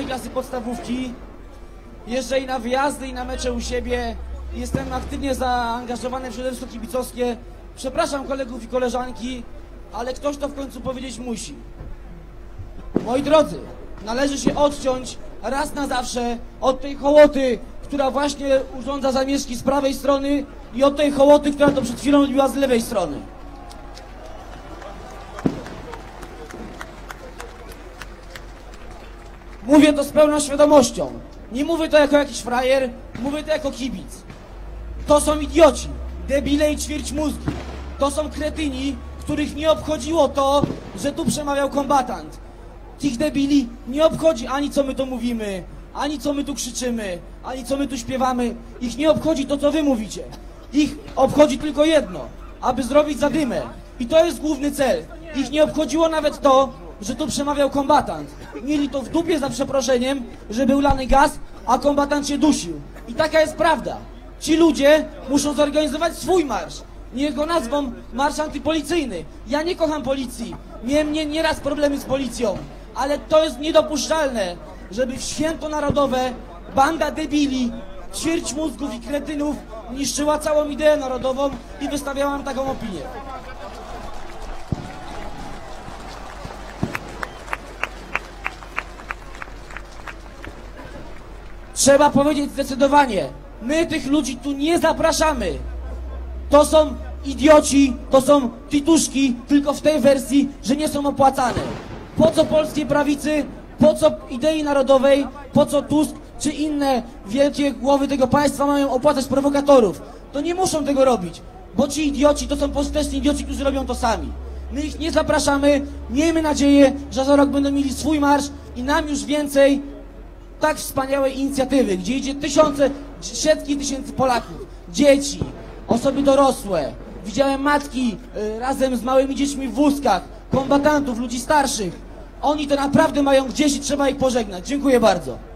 klasy podstawówki. Jeżdżę i na wyjazdy, i na mecze u siebie. Jestem aktywnie zaangażowany w środowisko kibicowskie. Przepraszam kolegów i koleżanki, ale ktoś to w końcu powiedzieć musi. Moi drodzy, należy się odciąć raz na zawsze od tej hołoty, która właśnie urządza zamieszki z prawej strony, i od tej hołoty, która to przed chwilą robiła z lewej strony. Mówię to z pełną świadomością. Nie mówię to jako jakiś frajer, mówię to jako kibic. To są idioci, debile i ćwierć mózgi. To są kretyni, których nie obchodziło to, że tu przemawiał kombatant. Tych debili nie obchodzi ani co my to mówimy, ani co my tu krzyczymy, ani co my tu śpiewamy. Ich nie obchodzi to, co wy mówicie. Ich obchodzi tylko jedno, aby zrobić zadymę. I to jest główny cel. Ich nie obchodziło nawet to, że tu przemawiał kombatant. Mieli to w dupie, za przeproszeniem, że był lany gaz, a kombatant się dusił. I taka jest prawda. Ci ludzie muszą zorganizować swój marsz. Niech go nazwą marsz antypolicyjny. Ja nie kocham policji. Miałem nieraz problemy z policją. Ale to jest niedopuszczalne, żeby w święto narodowe banda debili, ćwierć mózgów i kretynów niszczyła całą ideę narodową i wystawiałam taką opinię. Trzeba powiedzieć zdecydowanie, my tych ludzi tu nie zapraszamy. To są idioci, to są tituszki, tylko w tej wersji, że nie są opłacane. Po co polskiej prawicy, po co idei narodowej, po co Tusk czy inne wielkie głowy tego państwa mają opłacać prowokatorów? To nie muszą tego robić, bo ci idioci to są pożyteczni idioci, którzy robią to sami. My ich nie zapraszamy, miejmy nadzieję, że za rok będą mieli swój marsz i nam już więcej tak wspaniałej inicjatywy, gdzie idzie tysiące, setki tysięcy Polaków, dzieci, osoby dorosłe. Widziałem matki razem z małymi dziećmi w wózkach, kombatantów, ludzi starszych. Oni to naprawdę mają gdzieś i trzeba ich pożegnać. Dziękuję bardzo.